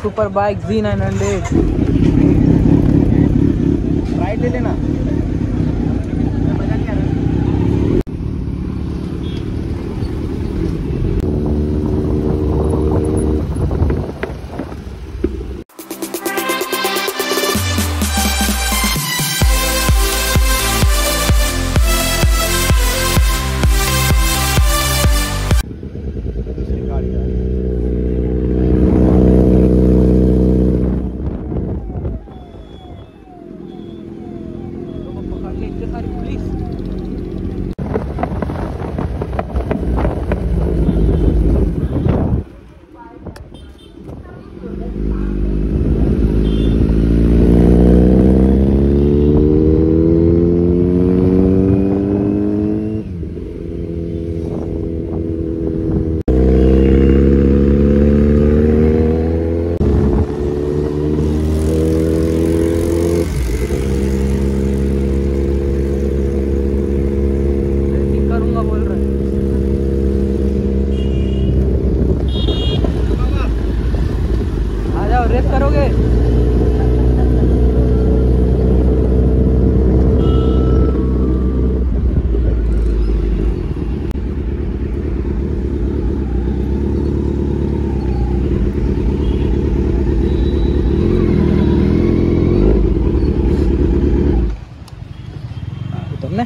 Super bike Z900। Right ले लेना। Race करोगे? उतरने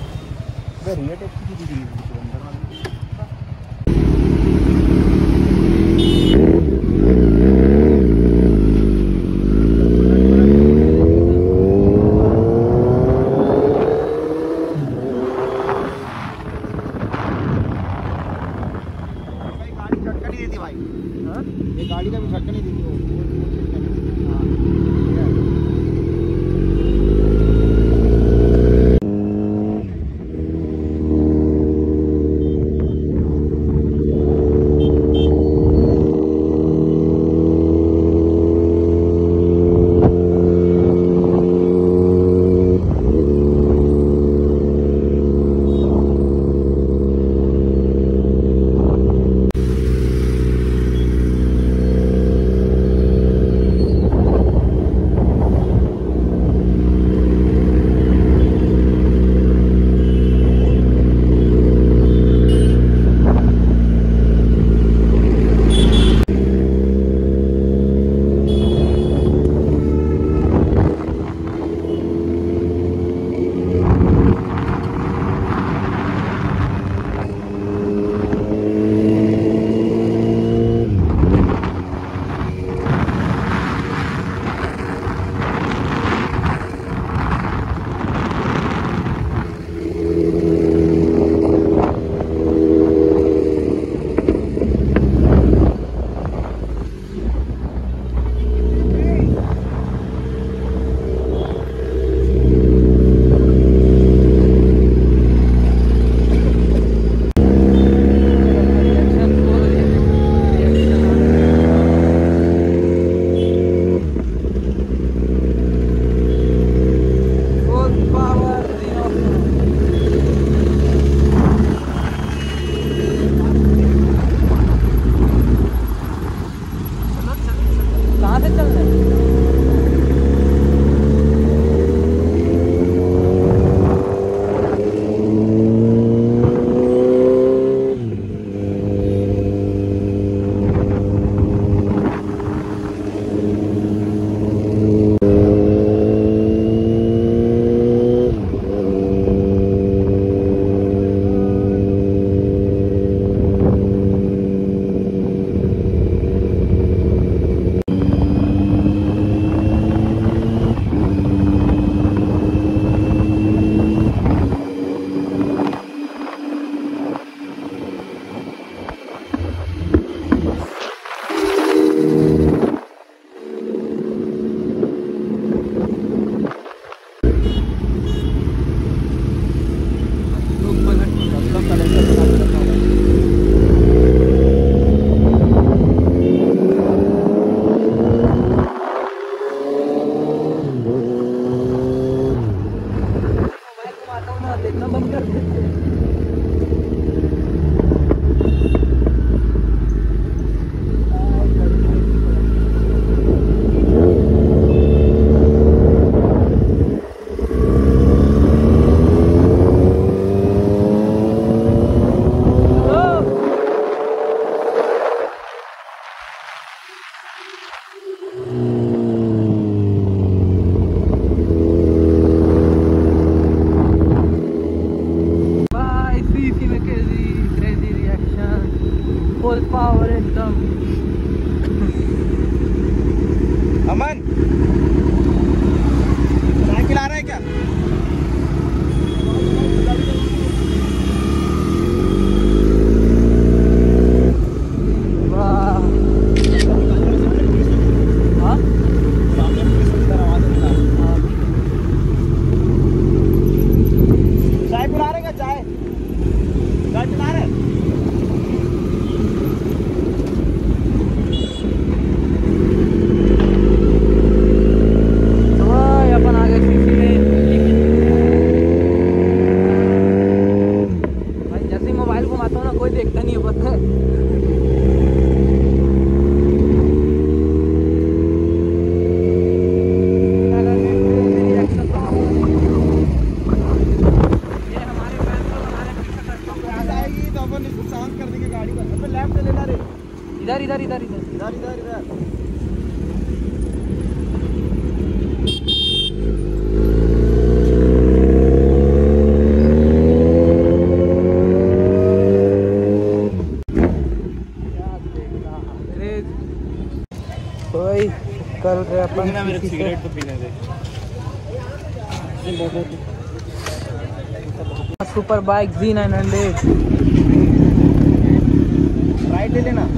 ये गाड़ी का भी झटका नहीं देती वो। फुल पावर एकदम। अमन साइकिल आ रहा है क्या? वाह। हाँ? चाय पिला रहे क्या? चाय पिला रहे? अपन आ गए सीसी में। भाई जैसे ही मोबाइल घुमाता हूँ ना कोई देखता नहीं है, पता है। शांत कर देंगे गाड़ी को। लेफ्ट से लेना रे। इधर इधर इधर इधर इधर इधर इधर। कोई कर रहे अपन ना मेरे सिगरेट तो पीने दे। Super bike Z900। राइट ले लेना।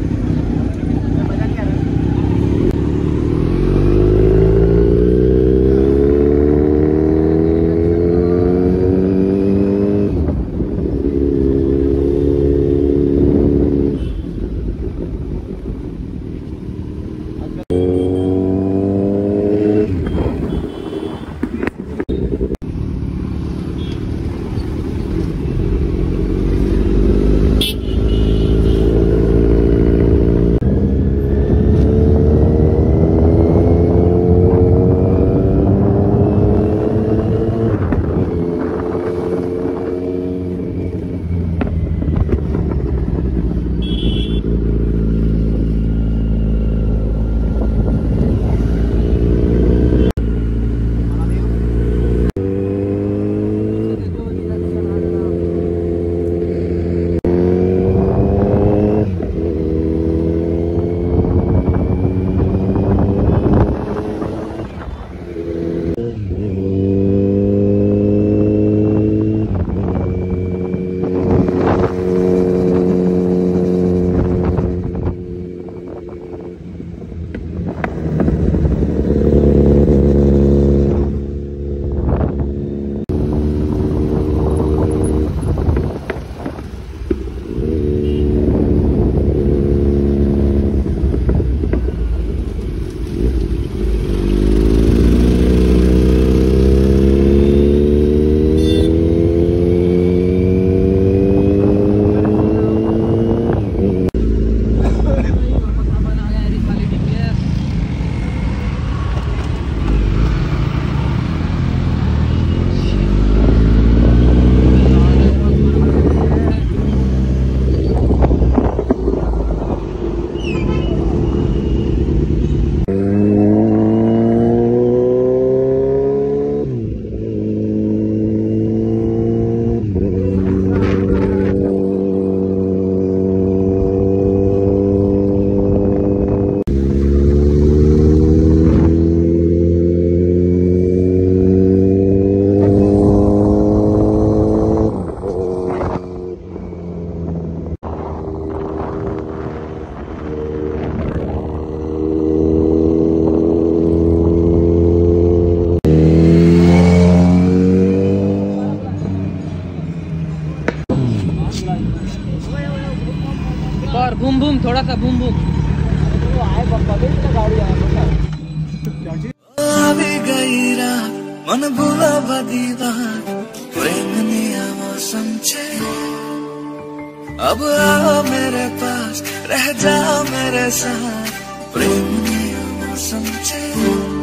और बूम बूम, थोड़ा सा बूम बूम। मन भूला बदीदा प्रेमनी मौसम छे अब आओ मेरे पास रह जाओ मेरे साथ प्रेमनी मौसम छे।